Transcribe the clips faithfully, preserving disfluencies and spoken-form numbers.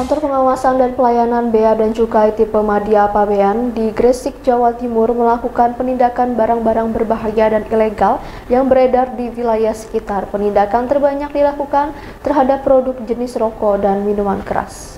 Kantor Pengawasan dan Pelayanan Bea dan Cukai tipe Madya Pabean di Gresik, Jawa Timur melakukan penindakan barang-barang berbahaya dan ilegal yang beredar di wilayah sekitar. Penindakan terbanyak dilakukan terhadap produk jenis rokok dan minuman keras.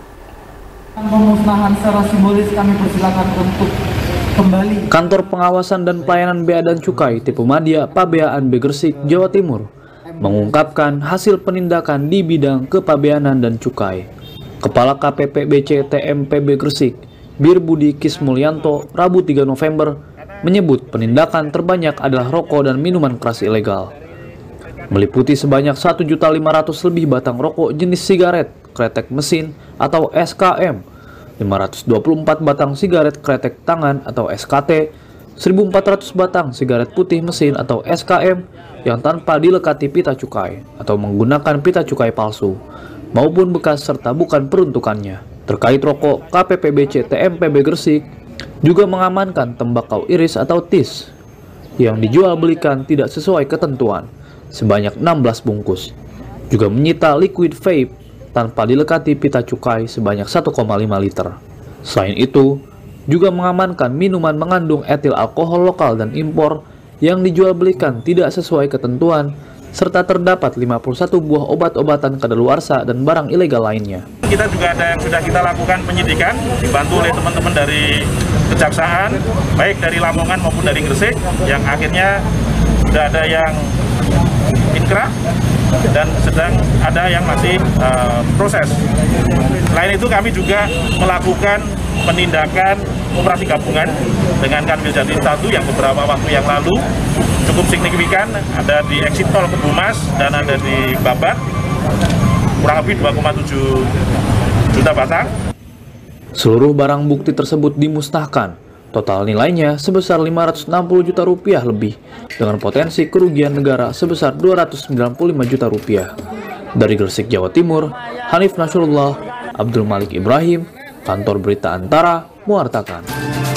Pemusnahan secara simbolis kami persilakan untuk kembali. Kantor Pengawasan dan Pelayanan Bea dan Cukai tipe Madya Pabean B Gresik, Jawa Timur mengungkapkan hasil penindakan di bidang kepabeanan dan cukai. Kepala K P P B C T M P B Gresik, Bir Budi Kismulyanto, Rabu tiga November, menyebut penindakan terbanyak adalah rokok dan minuman keras ilegal. Meliputi sebanyak satu juta lima ratus lebih batang rokok jenis sigaret, kretek mesin atau S K M, lima ratus dua puluh empat batang sigaret kretek tangan atau S K T, seribu empat ratus batang sigaret putih mesin atau S K M yang tanpa dilekati pita cukai atau menggunakan pita cukai palsu, maupun bekas serta bukan peruntukannya. Terkait rokok, K P P B C T M P B Gresik juga mengamankan tembakau iris atau tis yang dijual belikan tidak sesuai ketentuan sebanyak enam belas bungkus. Juga menyita liquid vape tanpa dilekati pita cukai sebanyak satu koma lima liter. Selain itu, juga mengamankan minuman mengandung etil alkohol lokal dan impor yang dijual belikan tidak sesuai ketentuan, serta terdapat lima puluh satu buah obat-obatan kadaluarsa dan barang ilegal lainnya. Kita juga ada yang sudah kita lakukan penyidikan, dibantu oleh teman-teman dari Kejaksaan, baik dari Lamongan maupun dari Gresik, yang akhirnya sudah ada yang inkrah dan sedang ada yang masih uh, proses. Selain itu kami juga melakukan penindakan operasi gabungan dengan Kanwil Jatim satu yang beberapa waktu yang lalu cukup signifikan, ada di exit tol Kebumas dan ada di Babat, kurang lebih dua koma tujuh juta batang. Seluruh barang bukti tersebut dimusnahkan, total nilainya sebesar lima ratus enam puluh juta rupiah lebih, dengan potensi kerugian negara sebesar dua ratus sembilan puluh lima juta rupiah. Dari Gresik, Jawa Timur, Hanif Nasrullah, Abdul Malik Ibrahim, Kantor Berita Antara, mewartakan.